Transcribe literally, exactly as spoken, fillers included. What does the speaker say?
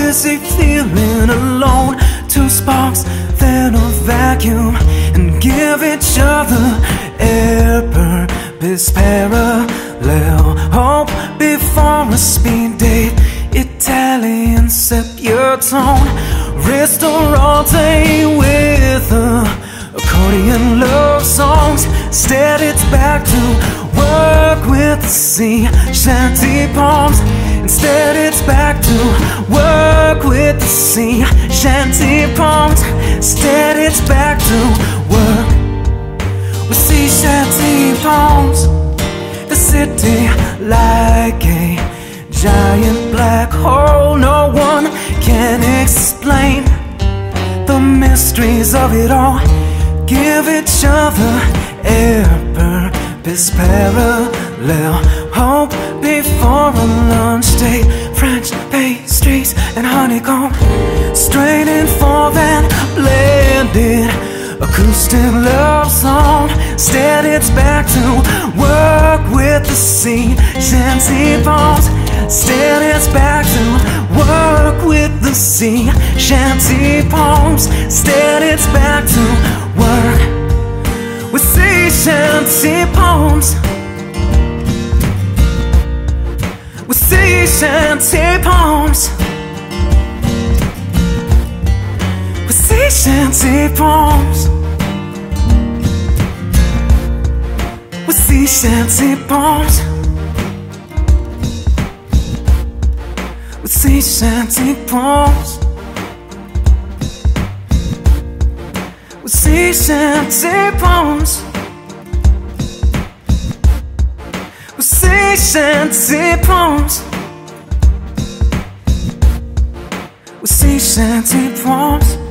busy feeling alone. Two sparks, then a vacuum, and give each other air, purpose, parallel. Hope before a speed date, Italian sepultone. Restore all day with a accordion love songs. Instead it's back to work with the sea, shanty palms. Instead it's back to work with the sea, shanty palms. Instead it's back to work with sea, shanty palms. The city like a giant black hole. No one can explain the mysteries of it all. Give each other air, purpose, parallel. Hope before a lunch date. French pastries and honeycomb, straining for that blended acoustic love song. Instead it's back to work with the sea, shanty palms. Instead it's back to work with the sea, shanty palms. Instead it's back to work with sea, shanty palms. With sea, shanty palms. With sea, shanty palms. With sea, shanty palms. With sea, shanty palms. With sea, shanty palms. With sea, shanty palms. With sea, shanty palms.